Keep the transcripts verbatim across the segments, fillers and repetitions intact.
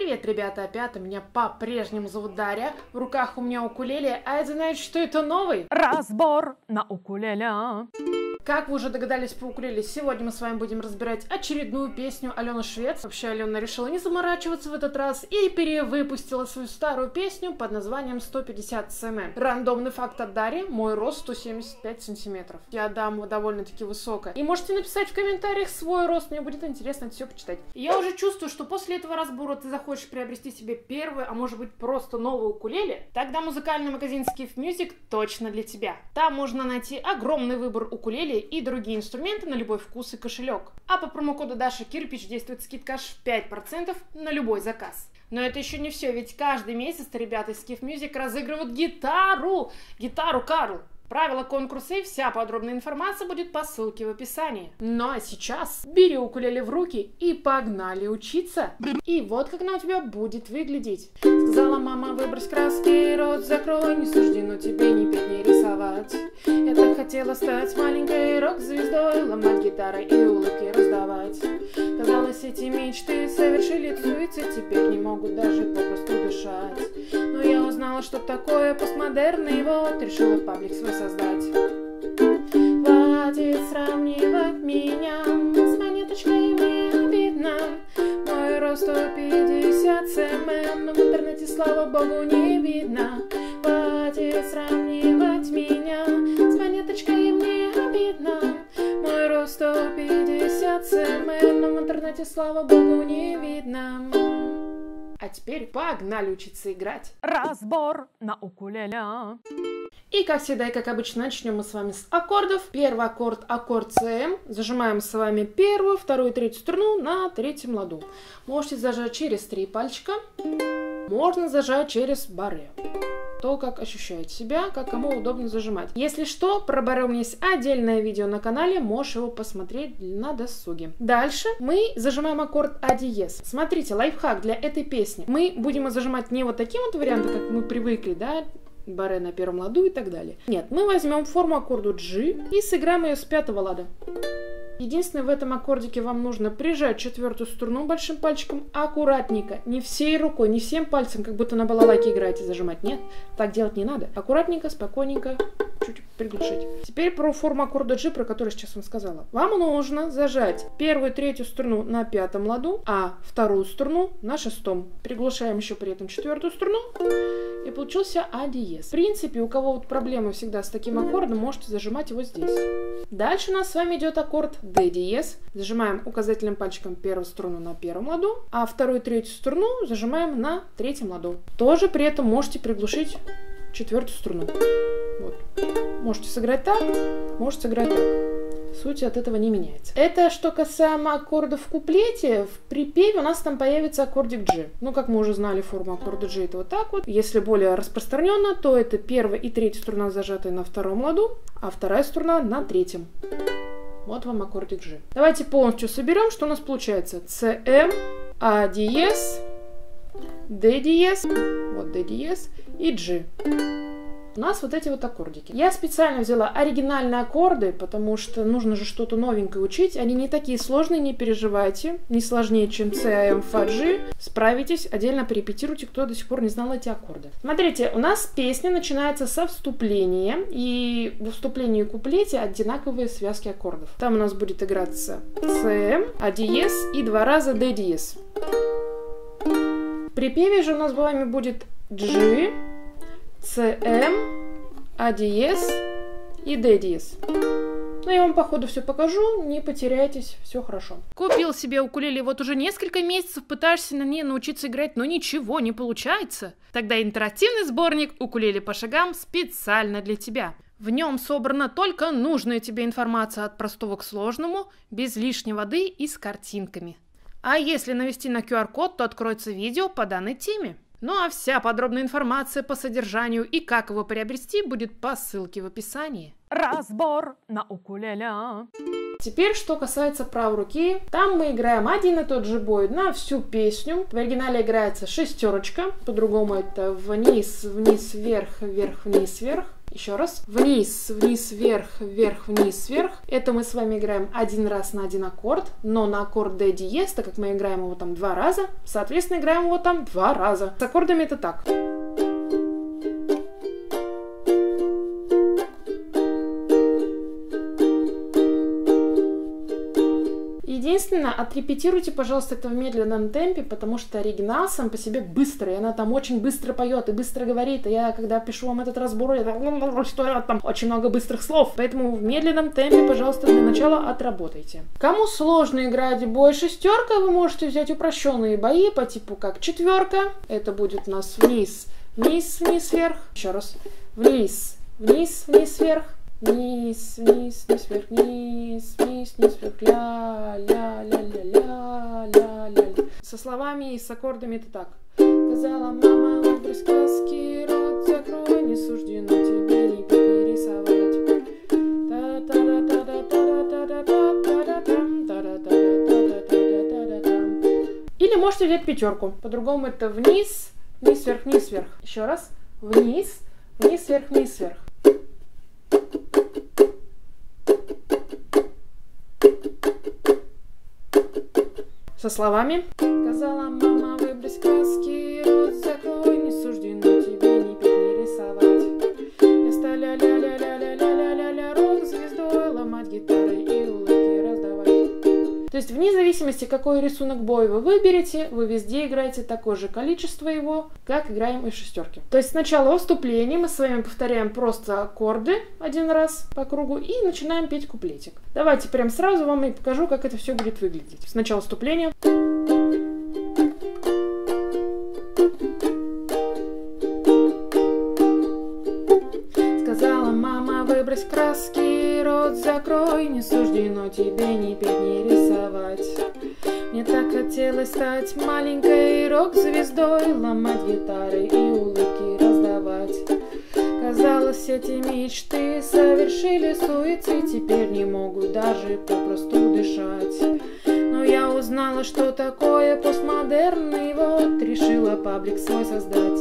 Привет, ребята, опять меня по-прежнему зовут Дарья. В руках у меня укулеле, а это значит, что это новый разбор на укулеле. Как вы уже догадались по укулеле, сегодня мы с вами будем разбирать очередную песню Алены Швец. Вообще, Алена решила не заморачиваться в этот раз и перевыпустила свою старую песню под названием сто пятьдесят сантиметров. Рандомный факт от Дарьи: мой рост сто семьдесят пять сантиметров. Я дама довольно-таки высокая. И можете написать в комментариях свой рост, мне будет интересно это все почитать. Я уже чувствую, что после этого разбора ты захочешь приобрести себе первый, а может быть просто новый укулеле. Тогда музыкальный магазин Skiff Music точно для тебя. Там можно найти огромный выбор укулеле и другие инструменты на любой вкус и кошелек. А по промокоду Даша Кирпич действует скидка аж в пять процентов на любой заказ. Но это еще не все, ведь каждый месяц ребята из Skiff Music разыгрывают гитару, гитару Карл. Правила конкурса и вся подробная информация будет по ссылке в описании. Ну а сейчас бери укулеле в руки и погнали учиться. И вот как она у тебя будет выглядеть. Сказала мама: выбрось краски, рот закрой, не суждено тебе ни петь, ни рисовать. Я так хотела стать маленькой рок-звездой, ломать гитары и улыбки раздавать. Казалось, эти мечты совершили суицид, теперь не могут даже попросту дышать. Но я узнала, что такое постмодерн, и вот решила паблик свой создать. Хватит сравнивать меня с монеточкой, мне обидно. Мой рост сто пятьдесят сантиметров, но в интернете, слава богу, не видно. Хватит сравнивать меня с монеточкой, мне обидно. Мой рост сто пятьдесят сантиметров, но в интернете, слава богу, не видно. А теперь погнали учиться играть. Разбор на укулеле. И как всегда и как обычно начнем мы с вами с аккордов. Первый аккорд — аккорд С. Зажимаем с вами первую, вторую и третью струну на третьем ладу. Можете зажать через три пальчика, можно зажать через барре. То, как ощущаете себя, как кому удобно зажимать. Если что, про барре у меня есть отдельное видео на канале, можешь его посмотреть на досуге. Дальше мы зажимаем аккорд А диез. Смотрите, лайфхак для этой песни. Мы будем зажимать не вот таким вот вариантом, как мы привыкли, да, барре на первом ладу и так далее. Нет, мы возьмем форму аккорда G и сыграем ее с пятого лада. Единственное, в этом аккордике вам нужно прижать четвертую струну большим пальчиком аккуратненько, не всей рукой, не всем пальцем, как будто на балалайке играете, зажимать. Нет, так делать не надо. Аккуратненько, спокойненько, чуть приглушить. Теперь про форму аккорда G, про которую сейчас вам сказала. Вам нужно зажать первую и третью струну на пятом ладу, а вторую струну на шестом. Приглушаем еще при этом четвертую струну. И получился А диез. В принципе, у кого вот проблемы всегда с таким аккордом, можете зажимать его здесь. Дальше у нас с вами идет аккорд Д диез. Зажимаем указательным пальчиком первую струну на первом ладу, а вторую и третью струну зажимаем на третьем ладу. Тоже при этом можете приглушить четвертую струну. Вот. Можете сыграть так, можете сыграть так. Суть от этого не меняется. Это что касаемо аккордов в куплете. В припеве у нас там появится аккордик G. Ну, как мы уже знали, форма аккорда G это вот так вот. Если более распространенно, то это первая и третья струна зажатые на втором ладу, а вторая струна на третьем. Вот вам аккордик G. Давайте полностью соберем, что у нас получается. Cm, А диез, Д диез, вот Д диез и G. У нас вот эти вот аккордики. Я специально взяла оригинальные аккорды, потому что нужно же что-то новенькое учить. Они не такие сложные, не переживайте. Не сложнее, чем Cm, Фа, G. Справитесь, отдельно порепетируйте, кто до сих пор не знал эти аккорды. Смотрите, у нас песня начинается со вступления. И в вступлении и куплете одинаковые связки аккордов. Там у нас будет играться Cm, А диез и два раза Д диез. В припеве же у нас с вами будет G, Cm, А диез и Д диез. Ну, я вам по ходу все покажу, не потеряйтесь, все хорошо. Купил себе укулеле, вот уже несколько месяцев пытаешься на ней научиться играть, но ничего не получается. Тогда интерактивный сборник «Укулеле по шагам» специально для тебя. В нем собрана только нужная тебе информация от простого к сложному, без лишней воды и с картинками. А если навести на ку ар код, то откроется видео по данной теме. Ну а вся подробная информация по содержанию и как его приобрести будет по ссылке в описании. Разбор на укулеле. Теперь, что касается правой руки, там мы играем один и тот же бой на всю песню. В оригинале играется шестерочка, по-другому это вниз, вниз, вверх, вверх, вниз, вверх. Еще раз. Вниз, вниз, вверх, вверх, вниз, вверх. Это мы с вами играем один раз на один аккорд, но на аккорд Д диез, так как мы играем его там два раза, соответственно, играем его там два раза. С аккордами это так. Единственное, отрепетируйте, пожалуйста, это в медленном темпе, потому что оригинал сам по себе быстрый, и она там очень быстро поет и быстро говорит, и я, когда пишу вам этот разбор, я там, что там очень много быстрых слов, поэтому в медленном темпе, пожалуйста, для начала отработайте. Кому сложно играть бой шестерка, вы можете взять упрощенные бои по типу как четверка, это будет у нас вниз, вниз, вниз, вверх, еще раз, вниз, вниз, вниз, вверх, вниз, вниз, вниз, вверх, вниз, вниз, вниз, вверх, ля, ля, ля, ля, ля, ля, ля. Со словами и с аккордами это так. Сказала мама, выбрось сказки, рот закрой, не суждено тебе ни петь, ни рисовать. Или можете взять пятерку. По-другому это вниз, вниз, вверх, вниз, вверх. Еще раз. Вниз, вниз, вверх, вниз, вверх. Со словами. Сказала мама, выбрось краски, рот закрой, не суждено тебе ни петь, ни рисовать. Вместо ля-ля-ля-ля-ля-ля-ля-ля-ля рок звездой ломать гитарой и улыбки раздавать. То есть вне зависимости, какой рисунок боя вы выберете, вы везде играете такое же количество его, как играем и в шестерке. То есть сначала во вступлении мы с вами повторяем просто аккорды один раз по кругу и начинаем петь куплетик. Давайте прям сразу вам и покажу, как это все будет выглядеть. Сначала вступление. Сказала мама, выбрось краски, рот закрой, не суждено тебе ни петь, ни рисовать. Мне так хотелось стать маленькой рок-звездой, ломать гитары и улыбки раздавать. Казалось, эти мечты совершили суицид, теперь не могут даже попросту дышать. Но я узнала, что такое постмодерн, и вот решила паблик свой создать.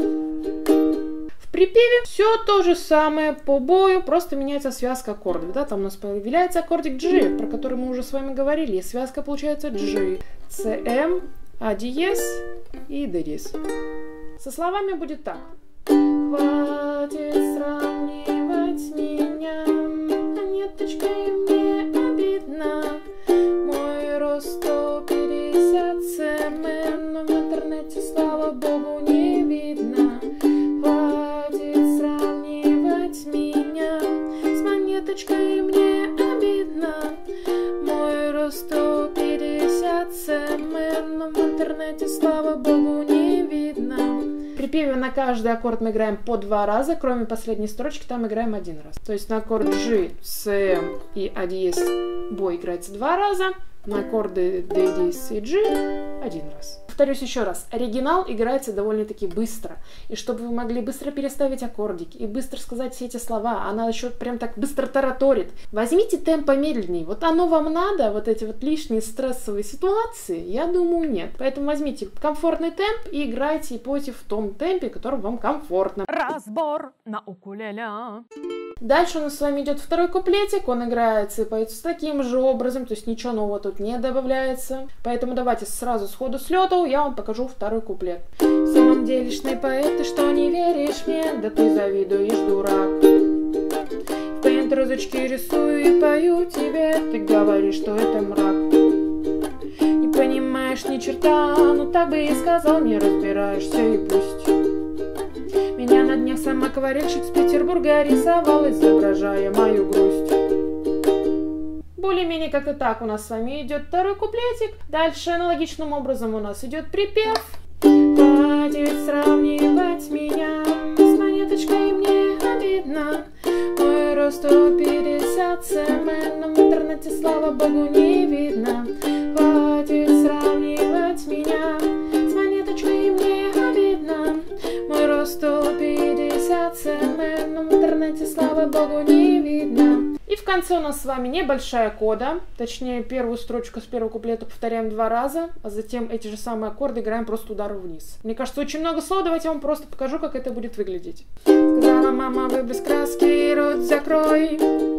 В припеве все то же самое по бою, просто меняется связка аккордов. Да? Там у нас появляется аккордик G, про который мы уже с вами говорили. И связка получается G, C, M, А диез и Д диез. Со словами будет так. Хватит сравнивать меня, монеточкой мне обидно. Мой рост сто пятьдесят сантиметров, но в интернете, слава богу, не видно. Хватит сравнивать меня с монеточкой, мне обидно. Мой рост сто пятьдесят сантиметров, но в интернете, слава богу, не видно. В припеве на каждый аккорд мы играем по два раза, кроме последней строчки, там играем один раз. То есть на аккорд G, C, M и А диез бой играется два раза, на аккорды Д диез и G один раз. Повторюсь еще раз, оригинал играется довольно-таки быстро. И чтобы вы могли быстро переставить аккордики и быстро сказать все эти слова, она еще прям так быстро тараторит. Возьмите темп помедленнее. Вот оно вам надо, вот эти вот лишние стрессовые ситуации? Я думаю, нет. Поэтому возьмите комфортный темп и играйте и пойте в том темпе, который вам комфортно. Разбор на укулеле. Дальше у нас с вами идет второй куплетик, он играется и поется с таким же образом, то есть ничего нового тут не добавляется. Поэтому давайте сразу сходу с лету я вам покажу второй куплет. В самом делешный поэт, ты что не веришь мне? Да ты завидуешь, дурак. В пейнт розочки рисую и пою тебе, ты говоришь, что это мрак. Не понимаешь ни черта, ну так бы и сказал, не разбираешься и пусть. Меня на днях сам акварельщик с Петербурга рисовал, изображая мою грусть. Более-менее как-то так у нас с вами идет второй куплетик. Дальше аналогичным образом у нас идет припев. Хватит сравнивать меня с монеточкой, мне обидно. Мой рост сто пятьдесят сантиметров, в интернете, слава богу, не видно. Хватит сравнивать меня с монеточкой, мне обидно. Мой рост сто пятьдесят сантиметров, в интернете, слава богу, не видно. И в в конце у нас с вами небольшая кода, точнее первую строчку с первого куплета повторяем два раза, а затем эти же самые аккорды играем просто ударом вниз. Мне кажется, очень много слов, давайте я вам просто покажу, как это будет выглядеть. Сказала мама, выбрось краски, рот закрой.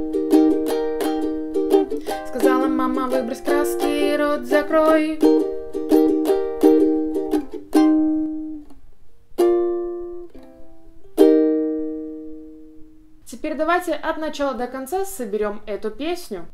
Сказала мама, выбрось краски, рот закрой. Теперь давайте от начала до конца соберем эту песню.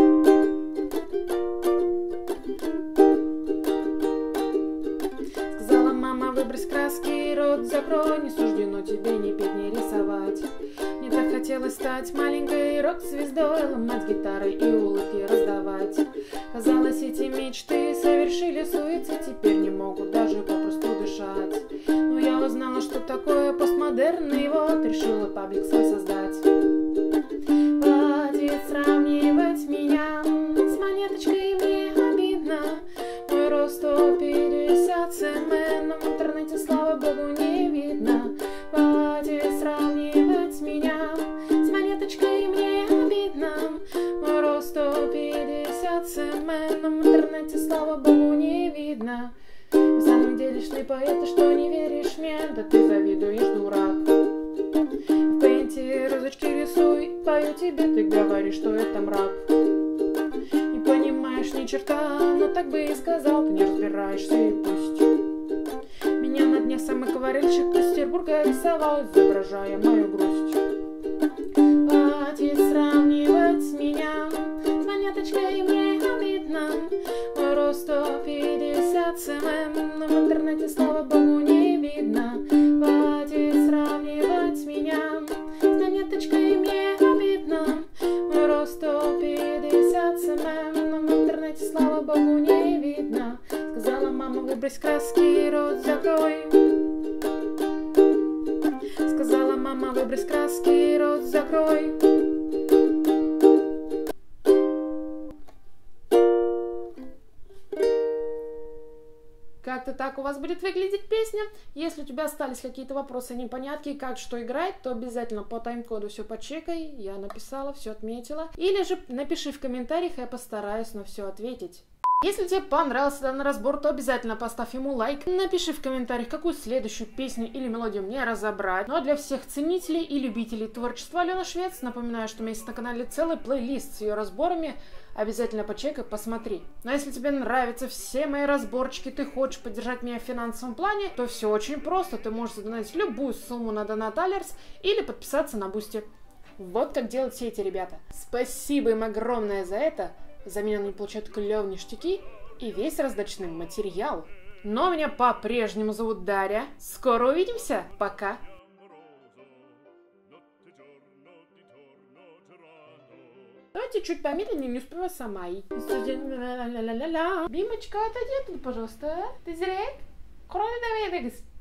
Сказала мама, выбрось краски, рот закрой. Не суждено тебе ни петь, ни рисовать. Мне так хотелось стать маленькой рок-звездой, ломать гитары и улыбки раздавать. Казалось, эти мечты совершили суицид, теперь не могут даже попросту дышать. Но я узнала, что такое постмодерн, и вот решила паблик свой создать. Хватит сравнивать меня с монеточкой, мне обидно. Мой рост сто пятьдесят сантиметров, в интернете, слава богу, не видно. Хватит сравнивать меня с монеточкой, мне обидно. Мой рост сто пятьдесят сантиметров, в интернете, слава богу, не видно. В самом деле, шли поэты, что не веришь мне, да ты завидуешь, дурак. В пейнте розочки рисуй, пою тебе, ты говоришь, что это мрак. Не понимаешь ни черта, но так бы и сказал, ты не разбираешься и пусть. Меня на дне самый акварельщик из Петербурга рисовал, изображая мою грусть. Хватит сравнивать меня с монеточкой, мне обидно. Мой рост сто пятьдесят сантиметров, но в интернете, слава богу, не видно. Хватит сравнивать меня с монеточкой, мне обидно. Мой рост сто пятьдесят сантиметров, но в интернете, слава богу, не видно. Сказала мама, выбрось краски, рот закрой. Сказала мама, выбрось краски, рот закрой. Как-то так у вас будет выглядеть песня. Если у тебя остались какие-то вопросы, непонятки, как что играть, то обязательно по тайм-коду все почекай. Я написала, все отметила. Или же напиши в комментариях, я постараюсь на все ответить. Если тебе понравился данный разбор, то обязательно поставь ему лайк. Напиши в комментариях, какую следующую песню или мелодию мне разобрать. Ну а для всех ценителей и любителей творчества Алены Швец, напоминаю, что у меня есть на канале целый плейлист с ее разборами. Обязательно почекай, посмотри. Но если тебе нравятся все мои разборчики, ты хочешь поддержать меня в финансовом плане, то все очень просто. Ты можешь задонатить любую сумму на Donat Alerts или подписаться на Boosty. Вот как делают все эти ребята. Спасибо им огромное за это. Взамен они получают клевые ништяки и весь раздачный материал. Но меня по-прежнему зовут Дарья. Скоро увидимся. Пока. Давайте чуть помедленнее, не успеваю сама. Бимочка, отойди оттуда, пожалуйста. Ты зря? Кроме доверия.